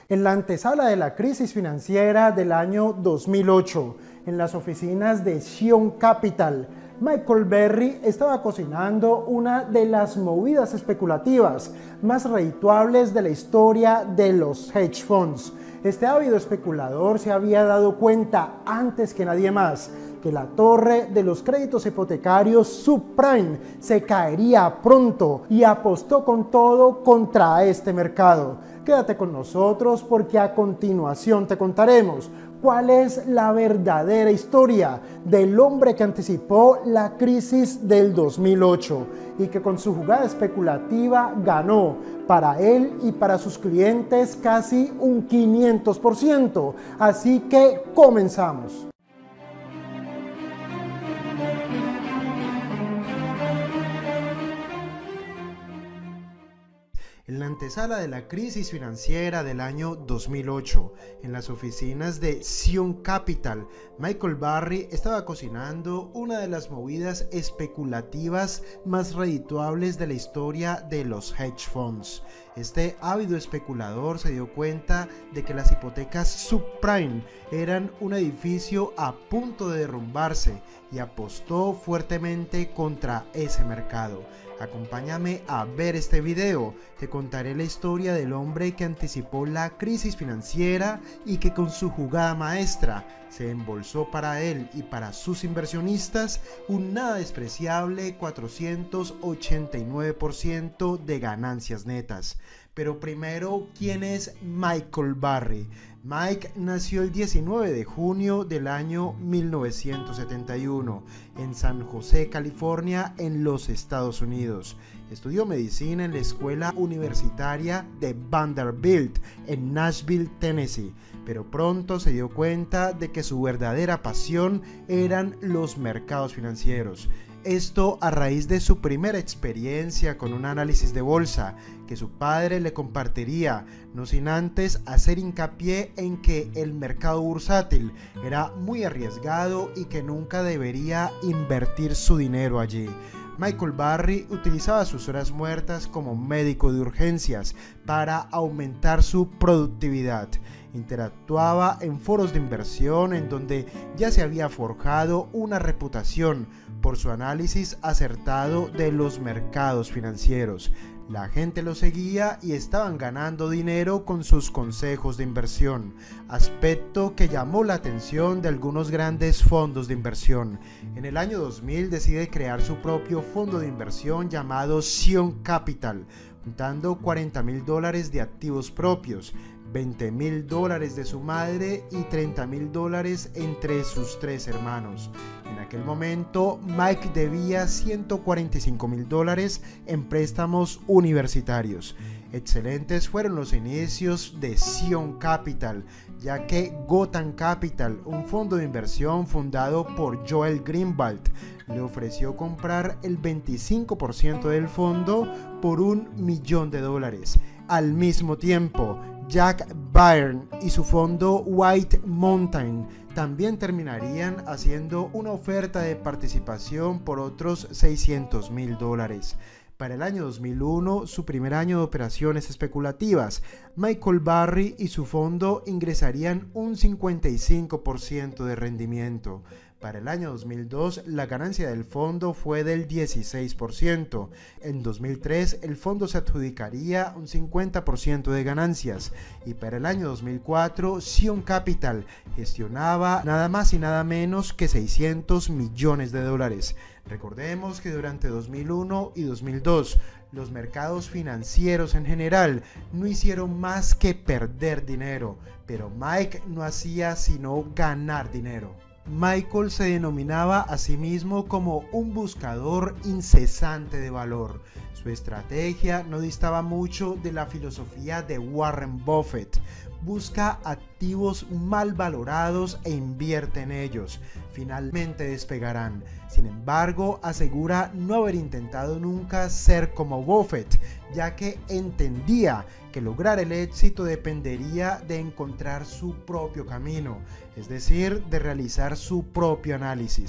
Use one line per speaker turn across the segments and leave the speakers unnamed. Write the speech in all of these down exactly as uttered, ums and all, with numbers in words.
En la antesala de la crisis financiera del año dos mil ocho, en las oficinas de Zion Capital, Michael Burry estaba cocinando una de las movidas especulativas más redituables de la historia de los hedge funds. Este ávido especulador se había dado cuenta antes que nadie más que la torre de los créditos hipotecarios subprime se caería pronto y apostó con todo contra este mercado. Quédate con nosotros porque a continuación te contaremos cuál es la verdadera historia del hombre que anticipó la crisis del dos mil ocho y que con su jugada especulativa ganó para él y para sus clientes casi un quinientos por ciento. Así que comenzamos. En la antesala de la crisis financiera del año dos mil ocho, en las oficinas de Zion Capital, Michael Burry estaba cocinando una de las movidas especulativas más redituables de la historia de los hedge funds. Este ávido especulador se dio cuenta de que las hipotecas subprime eran un edificio a punto de derrumbarse y apostó fuertemente contra ese mercado. Acompáñame a ver este video, te contaré la historia del hombre que anticipó la crisis financiera y que con su jugada maestra se embolsó para él y para sus inversionistas un nada despreciable cuatrocientos ochenta y nueve por ciento de ganancias netas. Pero primero, ¿quién es Michael Burry? Mike nació el diecinueve de junio del año mil novecientos setenta y uno en San José, California, en los Estados Unidos. Estudió medicina en la escuela universitaria de Vanderbilt en Nashville, Tennessee, pero pronto se dio cuenta de que su verdadera pasión eran los mercados financieros. Esto a raíz de su primera experiencia con un análisis de bolsa que su padre le compartiría, no sin antes hacer hincapié en que el mercado bursátil era muy arriesgado y que nunca debería invertir su dinero allí. Michael Burry utilizaba sus horas muertas como médico de urgencias para aumentar su productividad. Interactuaba en foros de inversión en donde ya se había forjado una reputación por su análisis acertado de los mercados financieros. La gente lo seguía y estaban ganando dinero con sus consejos de inversión, aspecto que llamó la atención de algunos grandes fondos de inversión. En el año dos mil decide crear su propio fondo de inversión llamado Zion Capital, juntando cuarenta mil dólares de activos propios, veinte mil dólares de su madre y treinta mil dólares entre sus tres hermanos. En aquel momento, Mike debía ciento cuarenta y cinco mil dólares en préstamos universitarios. Excelentes fueron los inicios de Zion Capital, ya que Gotham Capital, un fondo de inversión fundado por Joel Greenwald, le ofreció comprar el veinticinco por ciento del fondo por un millón de dólares. Al mismo tiempo, Jack Byrne y su fondo White Mountain también terminarían haciendo una oferta de participación por otros seiscientos mil dólares. Para el año dos mil uno, su primer año de operaciones especulativas, Michael Burry y su fondo ingresarían un cincuenta y cinco por ciento de rendimiento. Para el año dos mil dos, la ganancia del fondo fue del dieciséis por ciento. En dos mil tres, el fondo se adjudicaría un cincuenta por ciento de ganancias. Y para el año dos mil cuatro, Zion Capital gestionaba nada más y nada menos que seiscientos millones de dólares. Recordemos que durante dos mil uno y dos mil dos, los mercados financieros en general no hicieron más que perder dinero, pero Mike no hacía sino ganar dinero. Michael se denominaba a sí mismo como un buscador incesante de valor. Su estrategia no distaba mucho de la filosofía de Warren Buffett. Busca activos mal valorados e invierte en ellos. Finalmente despegarán. Sin embargo, asegura no haber intentado nunca ser como Buffett, ya que entendía que lograr el éxito dependería de encontrar su propio camino, es decir, de realizar su propio análisis.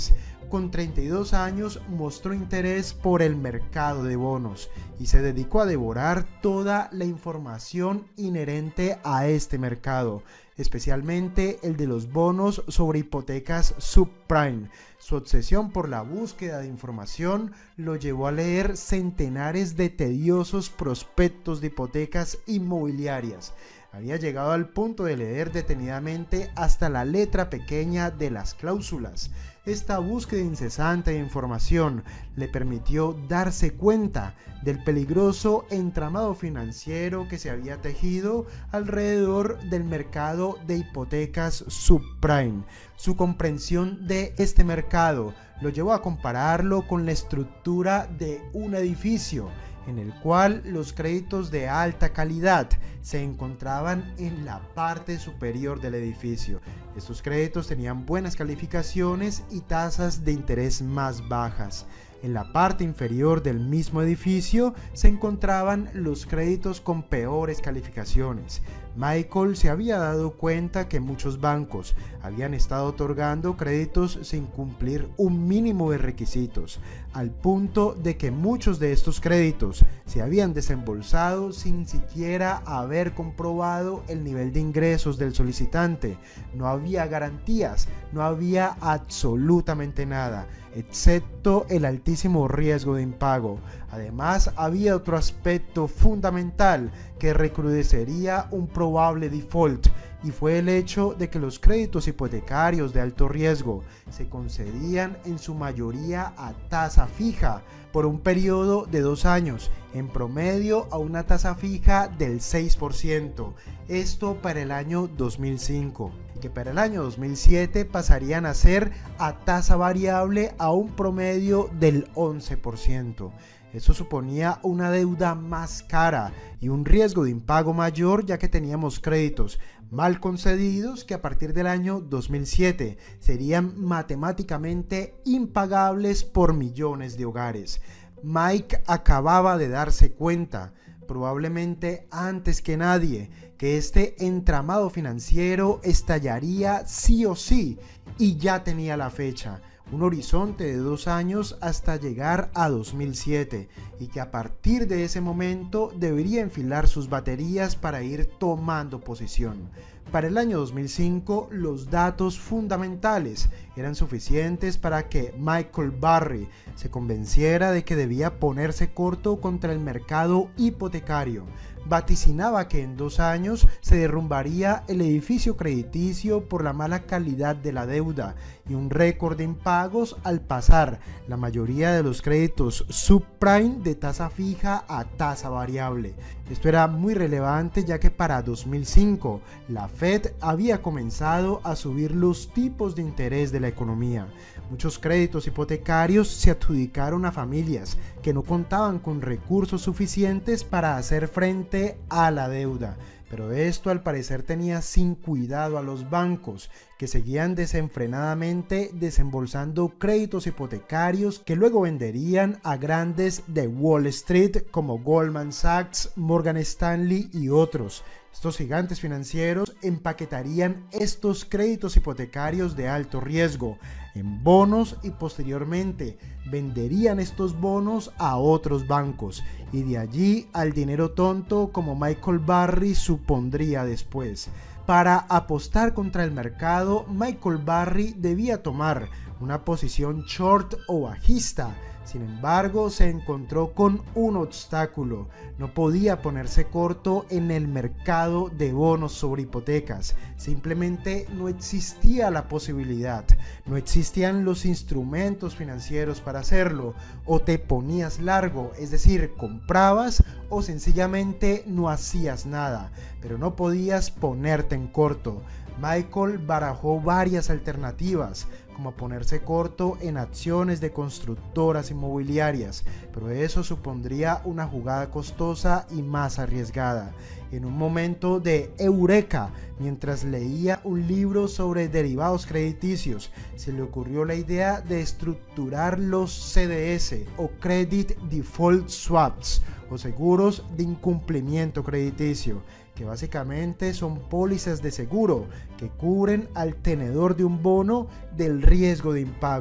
con treinta y dos años, mostró interés por el mercado de bonos y se dedicó a devorar toda la información inherente a este mercado, especialmente el de los bonos sobre hipotecas subprime. Su obsesión por la búsqueda de información lo llevó a leer centenares de tediosos prospectos de hipotecas inmobiliarias. Había llegado al punto de leer detenidamente hasta la letra pequeña de las cláusulas. Esta búsqueda incesante de información le permitió darse cuenta del peligroso entramado financiero que se había tejido alrededor del mercado de hipotecas subprime. Su comprensión de este mercado lo llevó a compararlo con la estructura de un edificio, en el cual los créditos de alta calidad se encontraban en la parte superior del edificio. Estos créditos tenían buenas calificaciones y tasas de interés más bajas. En la parte inferior del mismo edificio se encontraban los créditos con peores calificaciones. Michael se había dado cuenta que muchos bancos habían estado otorgando créditos sin cumplir un mínimo de requisitos, al punto de que muchos de estos créditos se habían desembolsado sin siquiera haber comprobado el nivel de ingresos del solicitante. No había garantías, no había absolutamente nada, excepto el altísimo riesgo de impago. Además, había otro aspecto fundamental que recrudecería un probable default, y fue el hecho de que los créditos hipotecarios de alto riesgo se concedían en su mayoría a tasa fija por un periodo de dos años, en promedio a una tasa fija del seis por ciento, esto para el año dos mil cinco, que para el año dos mil siete pasarían a ser a tasa variable a un promedio del once por ciento. Eso suponía una deuda más cara y un riesgo de impago mayor, ya que teníamos créditos mal concedidos que a partir del año dos mil siete serían matemáticamente impagables por millones de hogares. Mike acababa de darse cuenta, probablemente antes que nadie, que este entramado financiero estallaría sí o sí, y ya tenía la fecha. Un horizonte de dos años hasta llegar a dos mil siete, y que a partir de ese momento debería enfilar sus baterías para ir tomando posición. Para el año dos mil cinco, los datos fundamentales eran suficientes para que Michael Burry se convenciera de que debía ponerse corto contra el mercado hipotecario. Vaticinaba que en dos años se derrumbaría el edificio crediticio por la mala calidad de la deuda y un récord de impagos al pasar la mayoría de los créditos subprime de tasa fija a tasa variable. Esto era muy relevante, ya que para dos mil cinco la Fed había comenzado a subir los tipos de interés de la economía. Muchos créditos hipotecarios se adjudicaron a familias que no contaban con recursos suficientes para hacer frente a la deuda. Pero esto al parecer tenía sin cuidado a los bancos, que seguían desenfrenadamente desembolsando créditos hipotecarios que luego venderían a grandes de Wall Street como Goldman Sachs, Morgan Stanley y otros. Estos gigantes financieros empaquetarían estos créditos hipotecarios de alto riesgo en bonos y posteriormente venderían estos bonos a otros bancos, y de allí al dinero tonto, como Michael Burry supondría después. Para apostar contra el mercado, Michael Burry debía tomar una posición short o bajista. Sin embargo, se encontró con un obstáculo. No podía ponerse corto en el mercado de bonos sobre hipotecas. Simplemente no existía la posibilidad. No existían los instrumentos financieros para hacerlo. O te ponías largo, es decir, comprabas, o sencillamente no hacías nada. Pero no podías ponerte en corto. Michael barajó varias alternativas, como ponerse corto en acciones de constructoras inmobiliarias, pero eso supondría una jugada costosa y más arriesgada. En un momento de eureka, mientras leía un libro sobre derivados crediticios, se le ocurrió la idea de estructurar los C D S o Credit Default Swaps, o seguros de incumplimiento crediticio, que básicamente son pólizas de seguro que cubren al tenedor de un bono del riesgo de impago.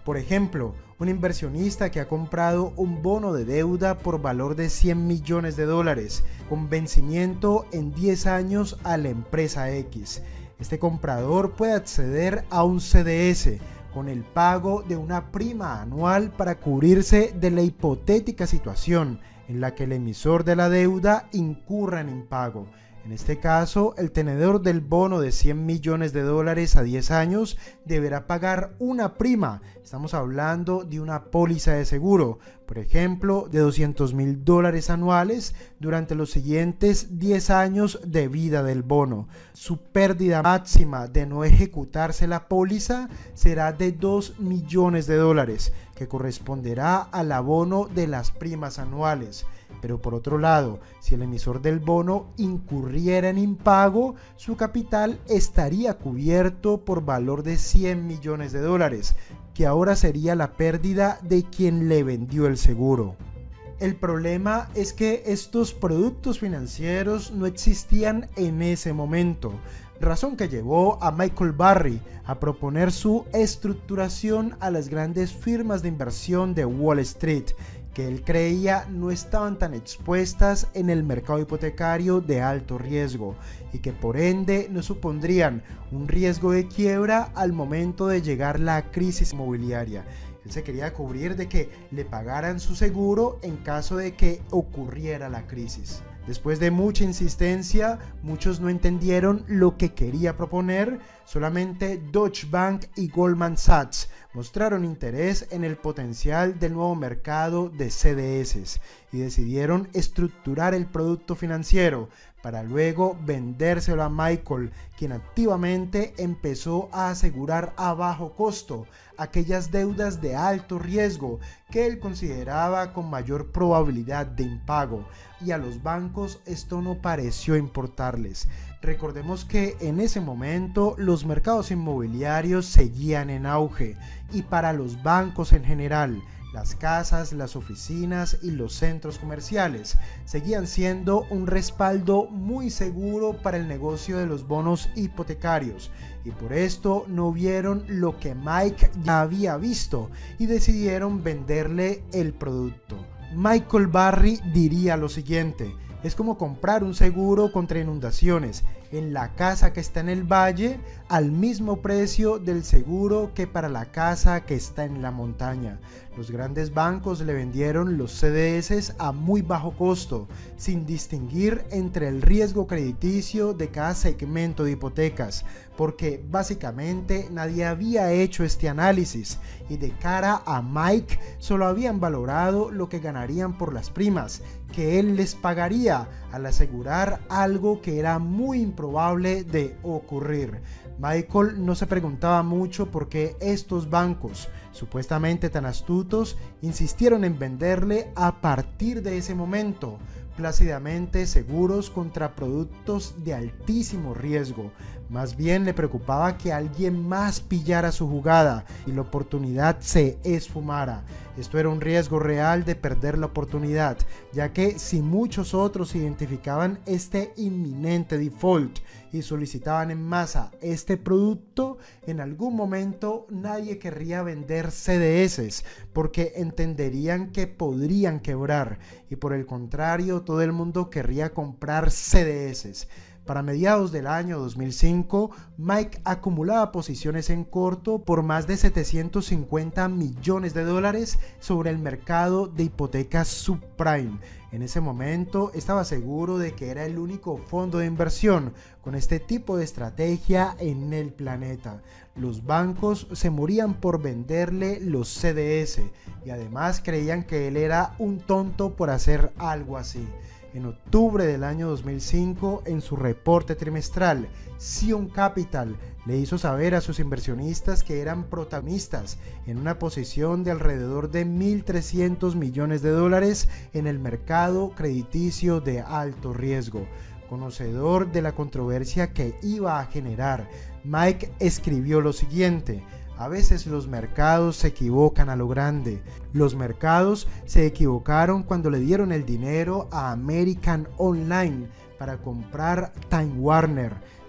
Por ejemplo, un inversionista que ha comprado un bono de deuda por valor de cien millones de dólares, con vencimiento en diez años a la empresa X. Este comprador puede acceder a un C D S con el pago de una prima anual para cubrirse de la hipotética situación en la que el emisor de la deuda incurra en impago. En este caso, el tenedor del bono de cien millones de dólares a diez años deberá pagar una prima. Estamos hablando de una póliza de seguro, por ejemplo, de doscientos mil dólares anuales durante los siguientes diez años de vida del bono. Su pérdida máxima de no ejecutarse la póliza será de dos millones de dólares, que corresponderá al abono de las primas anuales. Pero por otro lado, si el emisor del bono incurriera en impago, su capital estaría cubierto por valor de cien millones de dólares, que ahora sería la pérdida de quien le vendió el seguro. El problema es que estos productos financieros no existían en ese momento, razón que llevó a Michael Burry a proponer su estructuración a las grandes firmas de inversión de Wall Street, que él creía no estaban tan expuestas en el mercado hipotecario de alto riesgo y que por ende no supondrían un riesgo de quiebra al momento de llegar la crisis inmobiliaria. Él se quería cubrir de que le pagaran su seguro en caso de que ocurriera la crisis. Después de mucha insistencia, muchos no entendieron lo que quería proponer. Solamente Deutsche Bank y Goldman Sachs mostraron interés en el potencial del nuevo mercado de C D S y decidieron estructurar el producto financiero para luego vendérselo a Michael, quien activamente empezó a asegurar a bajo costo aquellas deudas de alto riesgo que él consideraba con mayor probabilidad de impago, y a los bancos esto no pareció importarles. Recordemos que en ese momento los mercados inmobiliarios seguían en auge y para los bancos en general, las casas, las oficinas y los centros comerciales seguían siendo un respaldo muy seguro para el negocio de los bonos hipotecarios, y por esto no vieron lo que Mike ya había visto y decidieron venderle el producto. Michael Burry diría lo siguiente: es como comprar un seguro contra inundaciones en la casa que está en el valle al mismo precio del seguro que para la casa que está en la montaña. Los grandes bancos le vendieron los C D S a muy bajo costo, sin distinguir entre el riesgo crediticio de cada segmento de hipotecas, porque básicamente nadie había hecho este análisis y de cara a Mike solo habían valorado lo que ganarían por las primas que él les pagaría al asegurar algo que era muy improbable de ocurrir. Michael no se preguntaba mucho por qué estos bancos, supuestamente tan astutos, insistieron en venderle a partir de ese momento plácidamente seguros contra productos de altísimo riesgo. Más bien le preocupaba que alguien más pillara su jugada y la oportunidad se esfumara. Esto era un riesgo real de perder la oportunidad, ya que si muchos otros identificaban este inminente default y solicitaban en masa este producto, en algún momento nadie querría vender C D S porque entenderían que podrían quebrar, y por el contrario todo el mundo querría comprar C D S. Para mediados del año dos mil cinco, Mike acumulaba posiciones en corto por más de setecientos cincuenta millones de dólares sobre el mercado de hipotecas subprime. En ese momento estaba seguro de que era el único fondo de inversión con este tipo de estrategia en el planeta. Los bancos se morían por venderle los C D S y además creían que él era un tonto por hacer algo así. En octubre del año dos mil cinco, en su reporte trimestral, Zion Capital le hizo saber a sus inversionistas que eran protagonistas en una posición de alrededor de mil trescientos millones de dólares en el mercado crediticio de alto riesgo. Conocedor de la controversia que iba a generar, Mike escribió lo siguiente: a veces los mercados se equivocan a lo grande. Los mercados se equivocaron cuando le dieron el dinero a American Online para comprar Time Warner.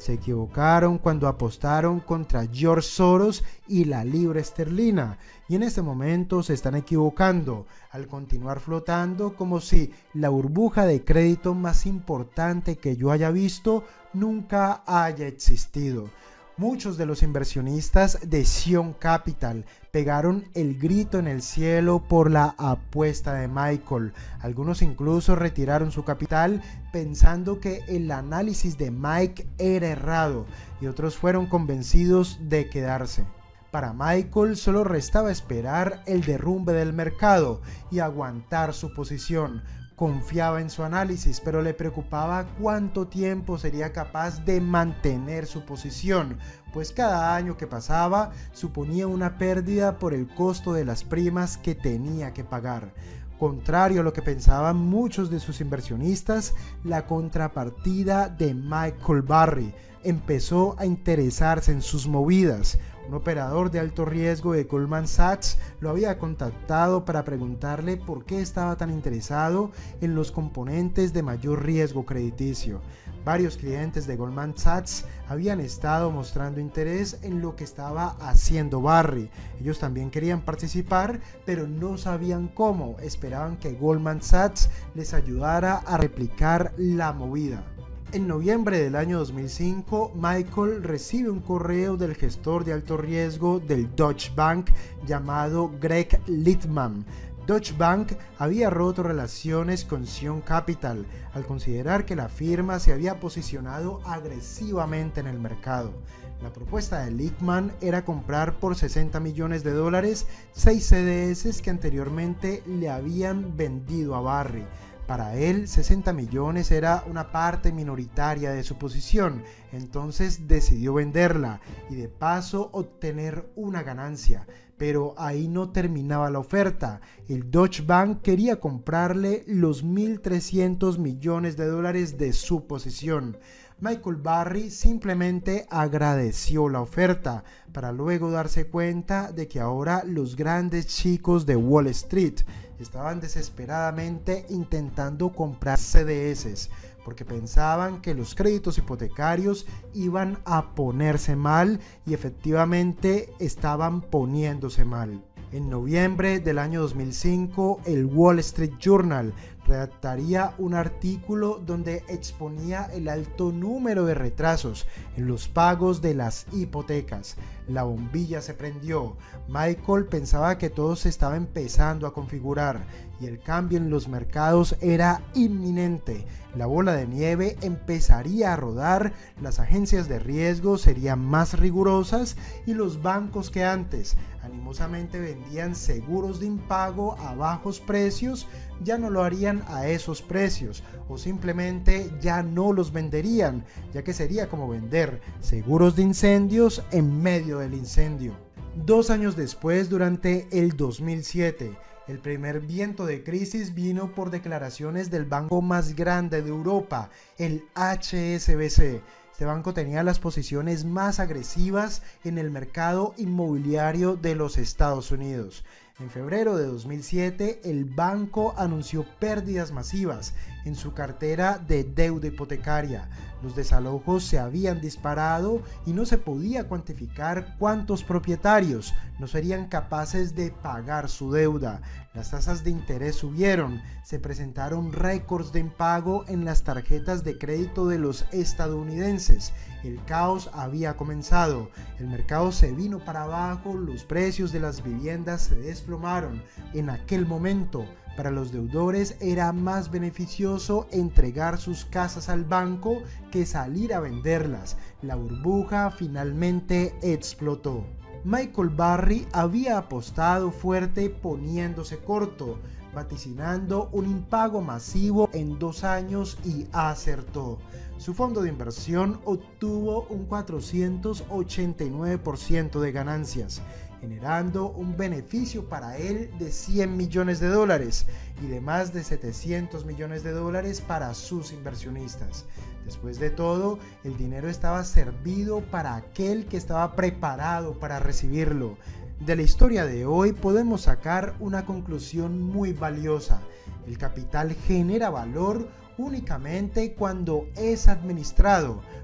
Se equivocaron cuando apostaron contra George Soros y la libra esterlina, y en este momento se están equivocando al continuar flotando como si la burbuja de crédito más importante que yo haya visto nunca haya existido. Muchos de los inversionistas de Zion Capital pegaron el grito en el cielo por la apuesta de Michael. Algunos incluso retiraron su capital pensando que el análisis de Mike era errado, y otros fueron convencidos de quedarse. Para Michael solo restaba esperar el derrumbe del mercado y aguantar su posición. Confiaba en su análisis, pero le preocupaba cuánto tiempo sería capaz de mantener su posición, pues cada año que pasaba suponía una pérdida por el costo de las primas que tenía que pagar. Contrario a lo que pensaban muchos de sus inversionistas, la contrapartida de Michael Burry empezó a interesarse en sus movidas. Un operador de alto riesgo de Goldman Sachs lo había contactado para preguntarle por qué estaba tan interesado en los componentes de mayor riesgo crediticio. Varios clientes de Goldman Sachs habían estado mostrando interés en lo que estaba haciendo Burry. Ellos también querían participar, pero no sabían cómo. Esperaban que Goldman Sachs les ayudara a replicar la movida. En noviembre del año dos mil cinco, Michael recibe un correo del gestor de alto riesgo del Deutsche Bank llamado Greg Littman. Deutsche Bank había roto relaciones con Zion Capital al considerar que la firma se había posicionado agresivamente en el mercado. La propuesta de Littman era comprar por sesenta millones de dólares seis C D S que anteriormente le habían vendido a Burry. Para él, sesenta millones era una parte minoritaria de su posición, entonces decidió venderla y de paso obtener una ganancia. Pero ahí no terminaba la oferta. El Deutsche Bank quería comprarle los mil trescientos millones de dólares de su posición. Michael Burry simplemente agradeció la oferta para luego darse cuenta de que ahora los grandes chicos de Wall Street estaban desesperadamente intentando comprar C D S porque pensaban que los créditos hipotecarios iban a ponerse mal, y efectivamente estaban poniéndose mal. En noviembre del año dos mil cinco, el Wall Street Journal redactaría un artículo donde exponía el alto número de retrasos en los pagos de las hipotecas. La bombilla se prendió. Michael pensaba que todo se estaba empezando a configurar y el cambio en los mercados era inminente. La bola de nieve empezaría a rodar, las agencias de riesgo serían más rigurosas y los bancos que antes animosamente vendían seguros de impago a bajos precios ya no lo harían a esos precios, o simplemente ya no los venderían, ya que sería como vender seguros de incendios en medio del incendio. Dos años después, durante el dos mil siete, el primer viento de crisis vino por declaraciones del banco más grande de Europa, el H S B C. Este banco tenía las posiciones más agresivas en el mercado inmobiliario de los Estados Unidos. En febrero de dos mil siete, el banco anunció pérdidas masivas en su cartera de deuda hipotecaria. Los desalojos se habían disparado y no se podía cuantificar cuántos propietarios no serían capaces de pagar su deuda. Las tasas de interés subieron, se presentaron récords de impago en las tarjetas de crédito de los estadounidenses. El caos había comenzado, el mercado se vino para abajo, los precios de las viviendas se desplomaron. En aquel momento, para los deudores era más beneficioso entregar sus casas al banco que salir a venderlas. La burbuja finalmente explotó. Michael Burry había apostado fuerte poniéndose corto, vaticinando un impago masivo en dos años y acertó. Su fondo de inversión obtuvo un cuatrocientos ochenta y nueve por ciento de ganancias, generando un beneficio para él de cien millones de dólares y de más de setecientos millones de dólares para sus inversionistas. Después de todo, el dinero estaba servido para aquel que estaba preparado para recibirlo. De la historia de hoy podemos sacar una conclusión muy valiosa. El capital genera valor únicamente cuando es administrado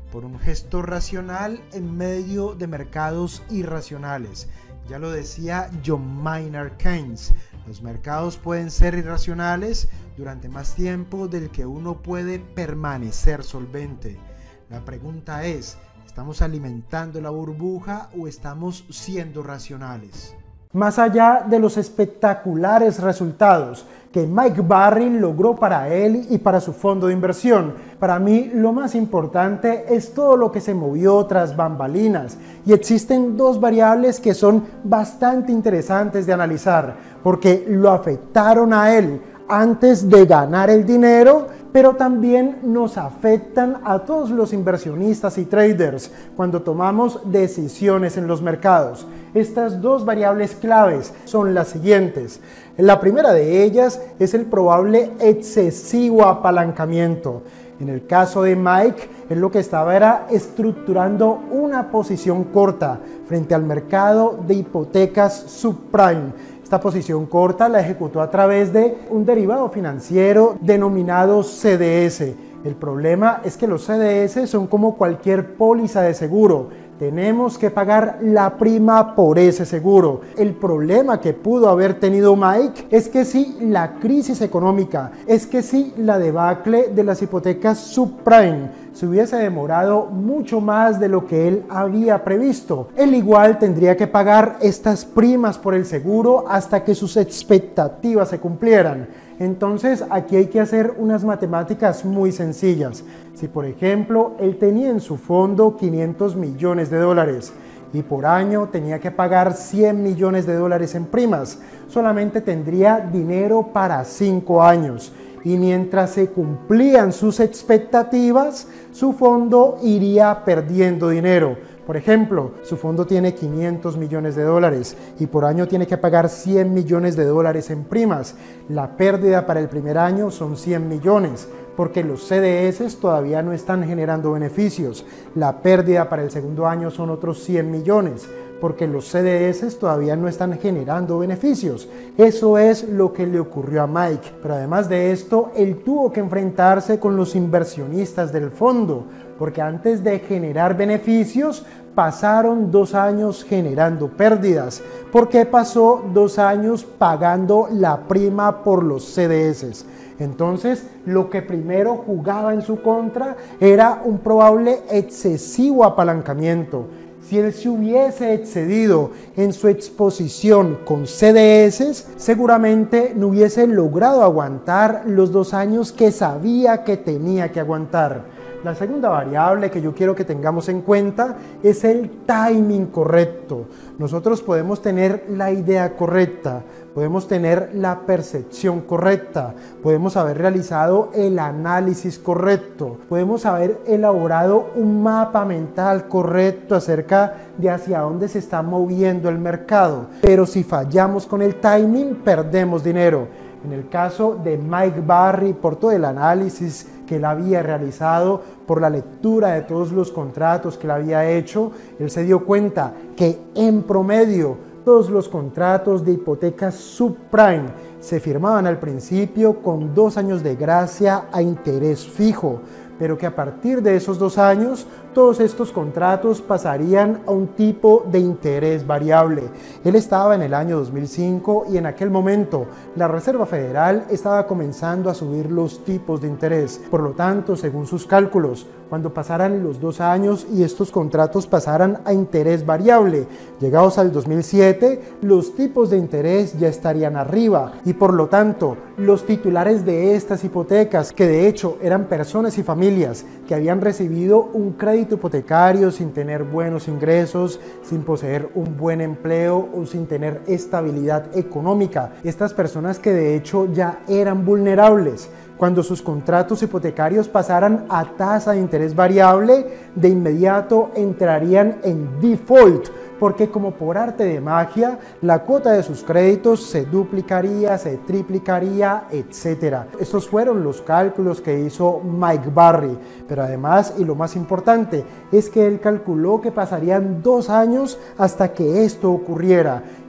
por un gesto racional en medio de mercados irracionales. Ya lo decía John Maynard Keynes, los mercados pueden ser irracionales durante más tiempo del que uno puede permanecer solvente. La pregunta es, ¿estamos alimentando la burbuja o estamos siendo racionales?
Más allá de los espectaculares resultados que Mike Burry logró para él y para su fondo de inversión, para mí lo más importante es todo lo que se movió tras bambalinas, y existen dos variables que son bastante interesantes de analizar porque lo afectaron a él antes de ganar el dinero, pero también nos afectan a todos los inversionistas y traders cuando tomamos decisiones en los mercados. Estas dos variables claves son las siguientes. La primera de ellas es el probable excesivo apalancamiento. En el caso de Mike, él lo que estaba era estructurando una posición corta frente al mercado de hipotecas subprime. Esta posición corta la ejecutó a través de un derivado financiero denominado C D S. El problema es que los C D S son como cualquier póliza de seguro. Tenemos que pagar la prima por ese seguro. El problema que pudo haber tenido Mike es que si la crisis económica, es que si la debacle de las hipotecas subprime se hubiese demorado mucho más de lo que él había previsto, él igual tendría que pagar estas primas por el seguro hasta que sus expectativas se cumplieran. Entonces aquí hay que hacer unas matemáticas muy sencillas. Si por ejemplo él tenía en su fondo quinientos millones de dólares y por año tenía que pagar cien millones de dólares en primas, solamente tendría dinero para cinco años. Y mientras se cumplían sus expectativas, su fondo iría perdiendo dinero. Por ejemplo, su fondo tiene quinientos millones de dólares y por año tiene que pagar cien millones de dólares en primas. La pérdida para el primer año son cien millones, porque los C D S todavía no están generando beneficios. La pérdida para el segundo año son otros cien millones, porque los C D S todavía no están generando beneficios. Eso es lo que le ocurrió a Mike. Pero además de esto, él tuvo que enfrentarse con los inversionistas del fondo, porque antes de generar beneficios, pasaron dos años generando pérdidas, porque pasó dos años pagando la prima por los C D S. Entonces, lo que primero jugaba en su contra era un probable excesivo apalancamiento. Si él se hubiese excedido en su exposición con C D S, seguramente no hubiese logrado aguantar los dos años que sabía que tenía que aguantar. La segunda variable que yo quiero que tengamos en cuenta es el timing correcto. Nosotros podemos tener la idea correcta, podemos tener la percepción correcta, podemos haber realizado el análisis correcto, podemos haber elaborado un mapa mental correcto acerca de hacia dónde se está moviendo el mercado. Pero si fallamos con el timing, perdemos dinero. En el caso de Mike Burry, por todo el análisis que él había realizado, por la lectura de todos los contratos que él había hecho, él se dio cuenta que en promedio todos los contratos de hipotecas subprime se firmaban al principio con dos años de gracia a interés fijo, pero que a partir de esos dos años todos estos contratos pasarían a un tipo de interés variable. Él estaba en el año dos mil cinco y en aquel momento la Reserva Federal estaba comenzando a subir los tipos de interés. Por lo tanto, según sus cálculos, cuando pasaran los dos años y estos contratos pasaran a interés variable, llegados al dos mil siete, los tipos de interés ya estarían arriba y por lo tanto, los titulares de estas hipotecas, que de hecho eran personas y familias que habían recibido un crédito hipotecario sin tener buenos ingresos, sin poseer un buen empleo o sin tener estabilidad económica. Estas personas que de hecho ya eran vulnerables, cuando sus contratos hipotecarios pasaran a tasa de interés variable, de inmediato entrarían en default, porque como por arte de magia, la cuota de sus créditos se duplicaría, se triplicaría, etcétera. Estos fueron los cálculos que hizo Mike Burry, pero además, y lo más importante, es que él calculó que pasarían dos años hasta que esto ocurriera.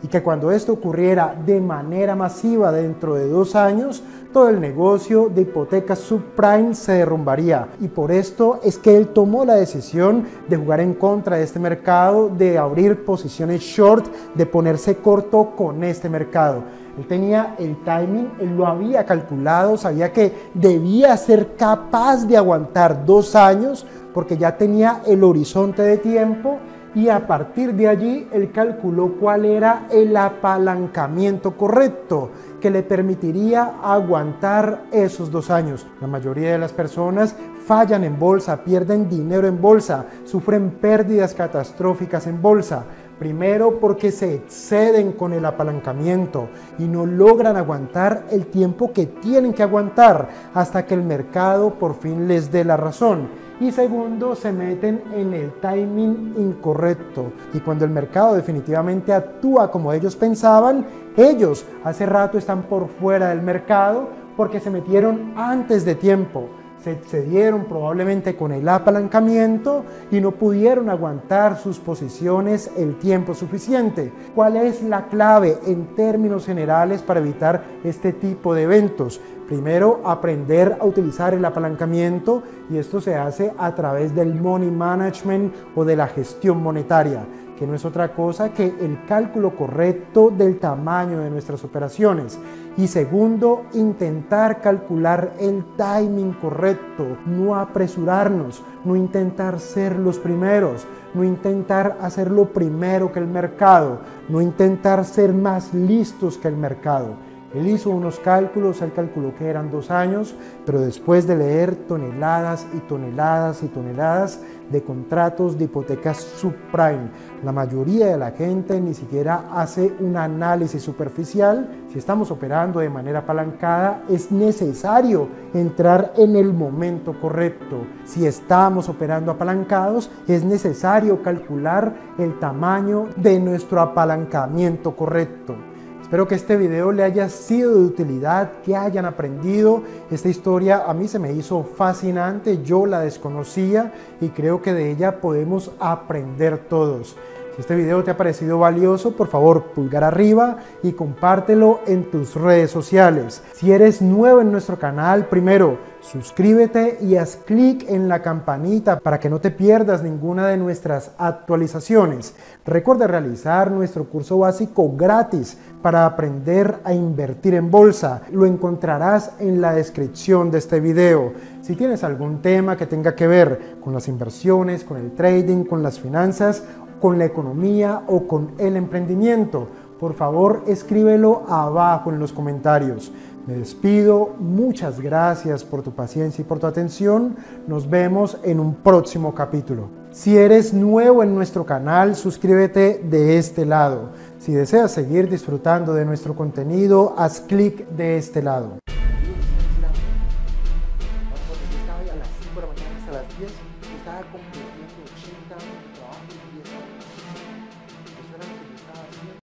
y que cuando esto ocurriera de manera masiva dentro de dos años, todo el negocio de hipotecas subprime se derrumbaría. Y por esto es que él tomó la decisión de jugar en contra de este mercado, de abrir posiciones short, de ponerse corto con este mercado. Él tenía el timing, él lo había calculado, sabía que debía ser capaz de aguantar dos años porque ya tenía el horizonte de tiempo, y a partir de allí él calculó cuál era el apalancamiento correcto que le permitiría aguantar esos dos años. La mayoría de las personas fallan en bolsa, pierden dinero en bolsa, sufren pérdidas catastróficas en bolsa. Primero porque se exceden con el apalancamiento y no logran aguantar el tiempo que tienen que aguantar hasta que el mercado por fin les dé la razón. Y segundo, se meten en el timing incorrecto. Y cuando el mercado definitivamente actúa como ellos pensaban, ellos hace rato están por fuera del mercado porque se metieron antes de tiempo. Se excedieron probablemente con el apalancamiento y no pudieron aguantar sus posiciones el tiempo suficiente. ¿Cuál es la clave en términos generales para evitar este tipo de eventos? Primero, aprender a utilizar el apalancamiento, y esto se hace a través del money management o de la gestión monetaria, que no es otra cosa que el cálculo correcto del tamaño de nuestras operaciones. Y segundo, intentar calcular el timing correcto, no apresurarnos, no intentar ser los primeros, no intentar hacerlo primero que el mercado, no intentar ser más listos que el mercado. Él hizo unos cálculos, él calculó que eran dos años, pero después de leer toneladas y toneladas y toneladas de contratos de hipotecas subprime, la mayoría de la gente ni siquiera hace un análisis superficial. Si estamos operando de manera apalancada, es necesario entrar en el momento correcto. Si estamos operando apalancados, es necesario calcular el tamaño de nuestro apalancamiento correcto. Espero que este video le haya sido de utilidad, que hayan aprendido. Esta historia a mí se me hizo fascinante, yo la desconocía y creo que de ella podemos aprender todos. Si este video te ha parecido valioso, por favor, pulgar arriba y compártelo en tus redes sociales. Si eres nuevo en nuestro canal, primero, suscríbete y haz clic en la campanita para que no te pierdas ninguna de nuestras actualizaciones. Recuerda realizar nuestro curso básico gratis para aprender a invertir en bolsa. Lo encontrarás en la descripción de este video. Si tienes algún tema que tenga que ver con las inversiones, con el trading, con las finanzas, con la economía o con el emprendimiento, por favor escríbelo abajo en los comentarios. Me despido, muchas gracias por tu paciencia y por tu atención. Nos vemos en un próximo capítulo. Si eres nuevo en nuestro canal, suscríbete de este lado. Si deseas seguir disfrutando de nuestro contenido, haz clic de este lado.